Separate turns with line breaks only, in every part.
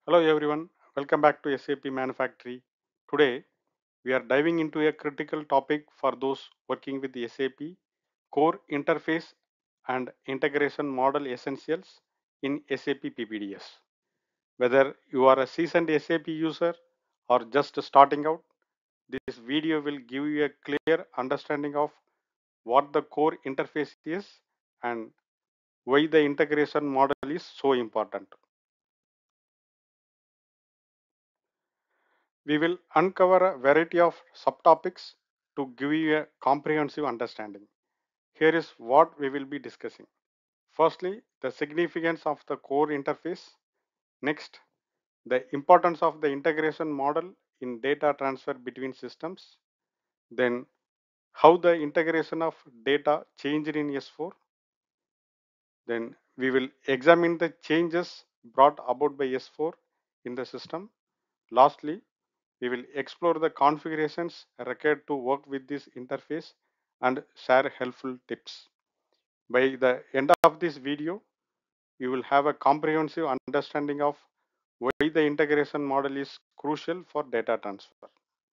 Hello everyone, welcome back to SAP Manufactory. Today we are diving into a critical topic for those working with the SAP core interface and integration model essentials in SAP PPDS. Whether you are a seasoned SAP user or just starting out, this video will give you a clear understanding of what the core interface is and why the integration model is so important. We will uncover a variety of subtopics to give you a comprehensive understanding. Here is what we will be discussing. Firstly, the significance of the core interface. Next, the importance of the integration model in data transfer between systems. Then, how the integration of data changed in S4. Then, we will examine the changes brought about by S4 in the system. Lastly, we will explore the configurations required to work with this interface and share helpful tips. By the end of this video, you will have a comprehensive understanding of why the integration model is crucial for data transfer.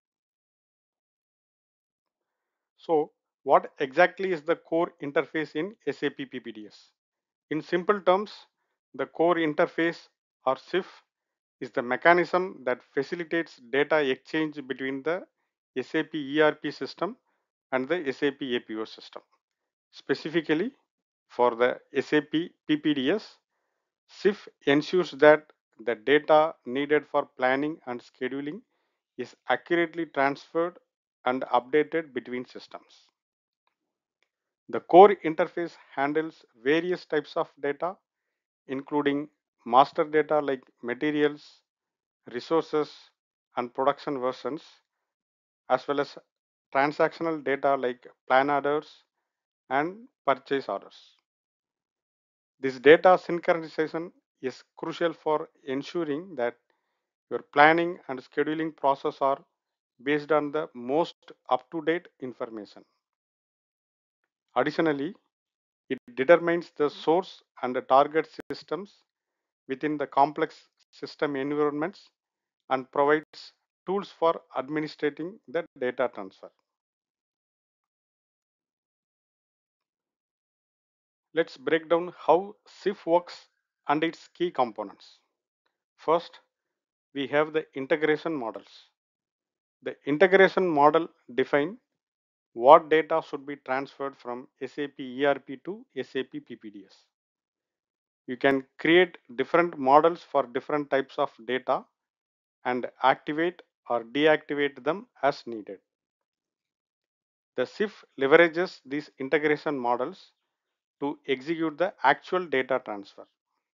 So, what exactly is the core interface in SAP PPDS? In simple terms, the core interface or SIF is the mechanism that facilitates data exchange between the SAP ERP system and the SAP APO system. Specifically, for the SAP PPDS, SIF ensures that the data needed for planning and scheduling is accurately transferred and updated between systems. The core interface handles various types of data, including master data like materials, resources, and production versions, as well as transactional data like plan orders and purchase orders. This data synchronization is crucial for ensuring that your planning and scheduling process are based on the most up-to-date information. Additionally, it determines the source and the target systems within the complex system environments and provides tools for administrating the data transfer. Let's break down how SIF works and its key components. First, we have the integration models. The integration model define what data should be transferred from SAP ERP to SAP PPDS. You can create different models for different types of data and activate or deactivate them as needed. The SIF leverages these integration models to execute the actual data transfer.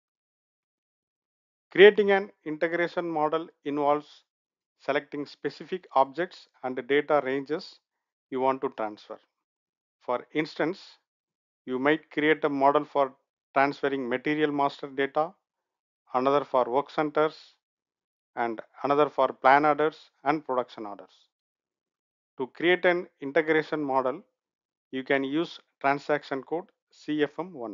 Creating an integration model involves selecting specific objects and data ranges you want to transfer. For instance, you might create a model for transferring material master data, another for work centers, and another for plan orders and production orders. To create an integration model, you can use transaction code CFM1.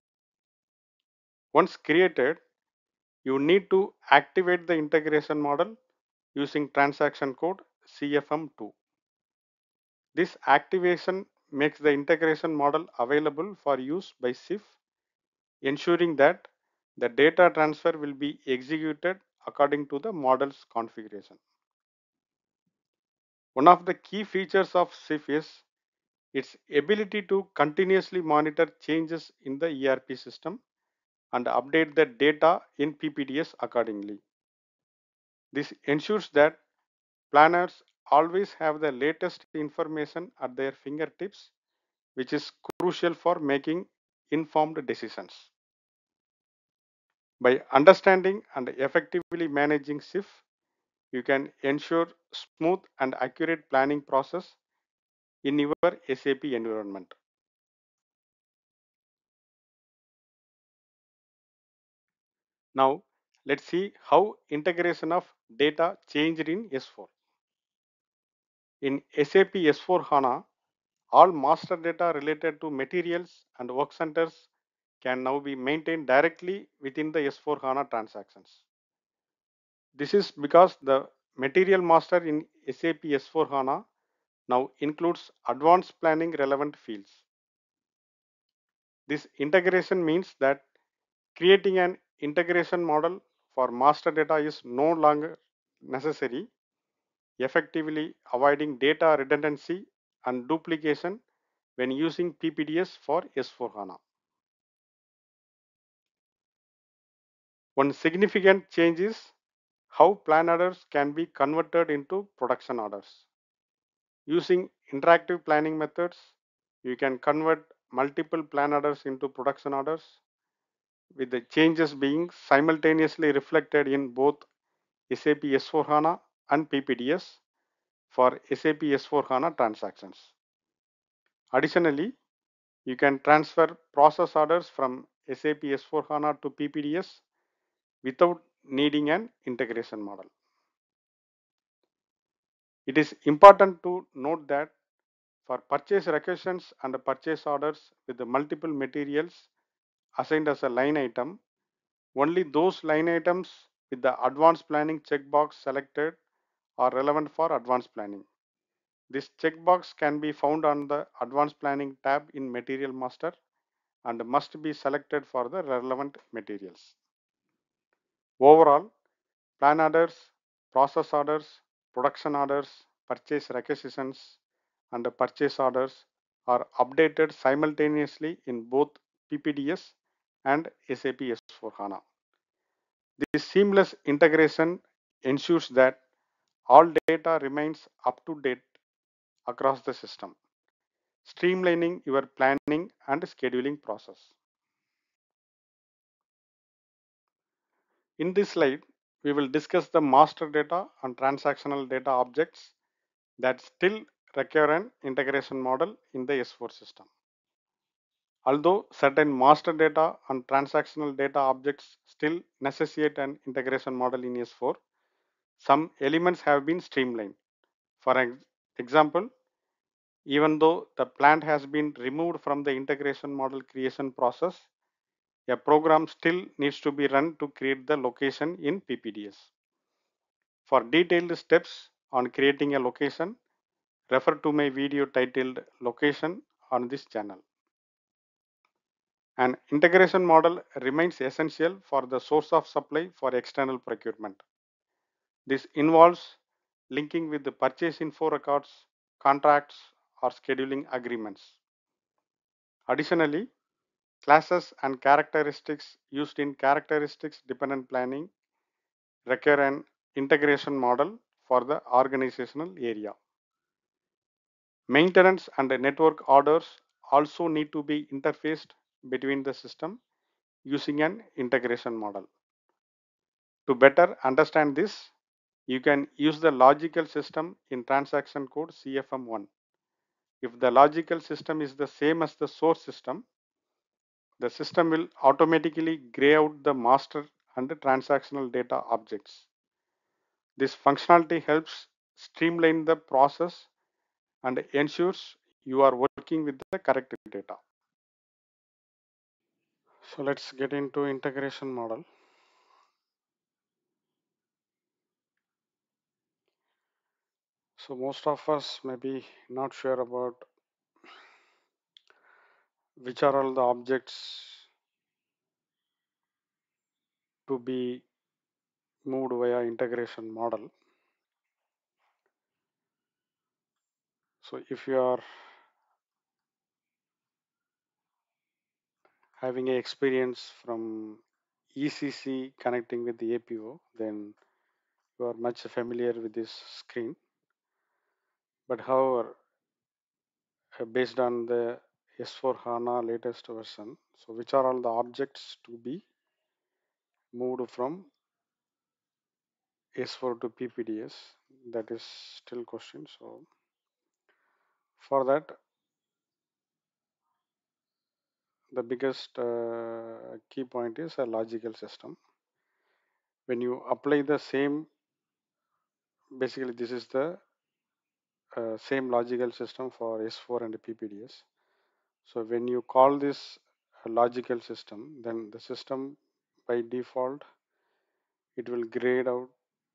Once created, you need to activate the integration model using transaction code CFM2. This activation makes the integration model available for use by SIF, ensuring that the data transfer will be executed according to the model's configuration. One of the key features of SIF is its ability to continuously monitor changes in the ERP system and update the data in PPDS accordingly. This ensures that planners always have the latest information at their fingertips, which is crucial for making informed decisions. By understanding and effectively managing SIF, you can ensure smooth and accurate planning process in your SAP environment. Now, let's see how integration of data changed in S4. In SAP S4 HANA, all master data related to materials and work centers can now be maintained directly within the S4 HANA transactions. This is because the material master in SAP S4 HANA now includes advanced planning relevant fields. This integration means that creating an integration model for master data is no longer necessary, effectively avoiding data redundancy and duplication when using PPDS for S4 HANA. One significant change is how plan orders can be converted into production orders. Using interactive planning methods, you can convert multiple plan orders into production orders, with the changes being simultaneously reflected in both SAP S4 HANA and PPDS for SAP S4 HANA transactions. Additionally, you can transfer process orders from SAP S4 HANA to PPDS without needing an integration model. It is important to note that for purchase requisitions and purchase orders with the multiple materials assigned as a line item, only those line items with the advanced planning checkbox selected are relevant for advanced planning. This checkbox can be found on the advanced planning tab in material master and must be selected for the relevant materials. Overall, plan orders, process orders, production orders, purchase requisitions, and purchase orders are updated simultaneously in both PPDS and SAP S4 HANA. This seamless integration ensures that all data remains up to date across the system, streamlining your planning and scheduling process. In this slide, we will discuss the master data and transactional data objects that still require an integration model in the S4 system. Although certain master data and transactional data objects still necessitate an integration model in S4, some elements have been streamlined. For example, even though the plant has been removed from the integration model creation process, a program still needs to be run to create the location in PPDS. For detailed steps on creating a location, refer to my video titled Location on this channel. An integration model remains essential for the source of supply for external procurement. This involves linking with the purchase info records, contracts, or scheduling agreements. Additionally, classes and characteristics used in characteristics dependent planning require an integration model for the organizational area. Maintenance and network orders also need to be interfaced between the system using an integration model. To better understand this, you can use the logical system in transaction code CFM1. If the logical system is the same as the source system, the system will automatically gray out the master and the transactional data objects. This functionality helps streamline the process and ensures you are working with the correct data. So let's get into integration model. So most of us may be not sure about which are all the objects to be moved via integration model. So if you are having a experience from ECC connecting with the APO, then you are much familiar with this screen. But however, based on the S4 HANA latest version, so which are all the objects to be moved from S4 to PPDS, that is still question. So for that, the biggest key point is a logical system. When you apply the same, basically this is the same logical system for S4 and PPDS. So when you call this a logical system, then the system by default, it will grade out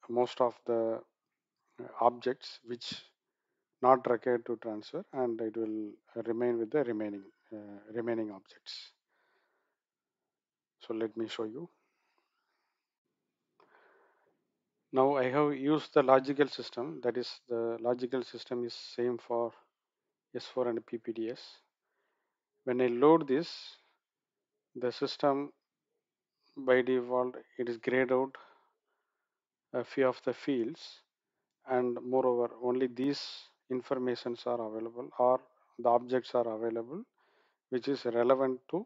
most of the objects which not required to transfer, and it will remain with the remaining objects. So let me show you. Now I have used the logical system, that is the logical system is same for S4 and PPDS. When I load this, the system by default it is grayed out a few of the fields, and moreover only these informations are available, or the objects are available which is relevant to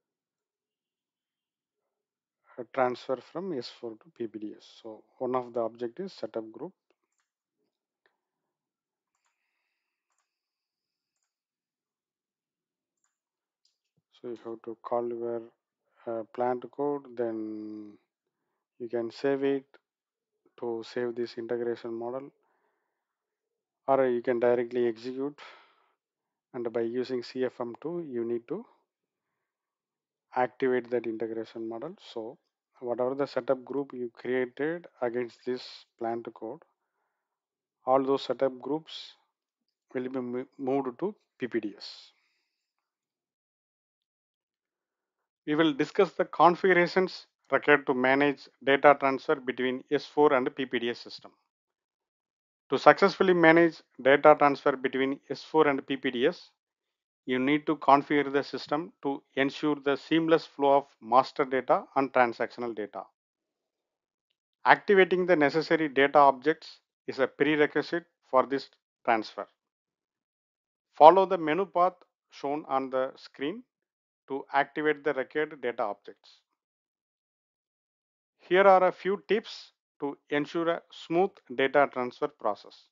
a transfer from S4 to PPDS. So one of the object is setup group. So you have to call your plant code, then you can save it to save this integration model, or you can directly execute, and by using CFM2 you need to activate that integration model. So whatever the setup group you created against this plant code, all those setup groups will be moved to PPDS. We will discuss the configurations required to manage data transfer between S4 and PPDS system. To successfully manage data transfer between S4 and PPDS, you need to configure the system to ensure the seamless flow of master data and transactional data. Activating the necessary data objects is a prerequisite for this transfer. Follow the menu path shown on the screen to activate the required data objects. Here are a few tips to ensure a smooth data transfer process.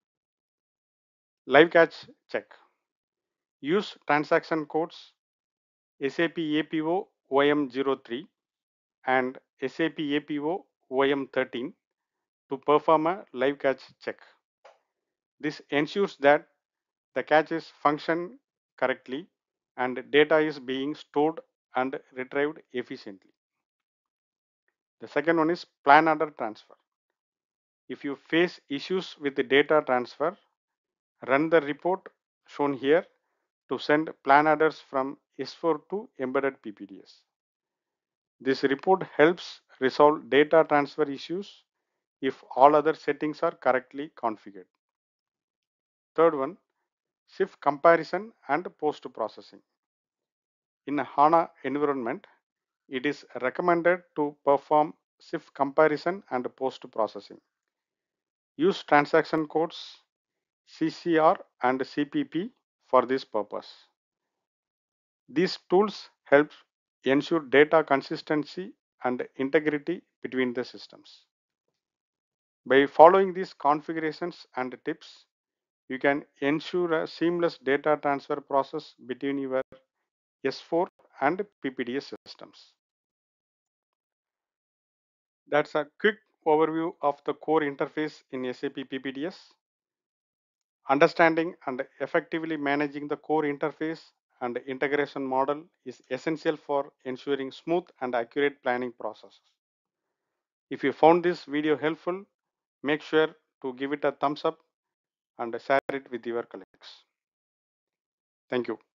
Live catch check. Use transaction codes SAP APO OM03 and SAP APO OM13 to perform a live catch check. This ensures that the caches function correctly and data is being stored and retrieved efficiently. The second one is plan order transfer. If you face issues with the data transfer, run the report shown here to send plan orders from S4 to embedded PPDS. This report helps resolve data transfer issues if all other settings are correctly configured. Third one, shift comparison and post processing. In a HANA environment, it is recommended to perform shift comparison and post processing. Use transaction codes CCR and CPP for this purpose. These tools help ensure data consistency and integrity between the systems. By following these configurations and tips, you can ensure a seamless data transfer process between your S4 and PPDS systems. That's a quick overview of the core interface in SAP PPDS. Understanding and effectively managing the core interface and integration model is essential for ensuring smooth and accurate planning processes. If you found this video helpful, make sure to give it a thumbs up and share it with your colleagues. Thank you.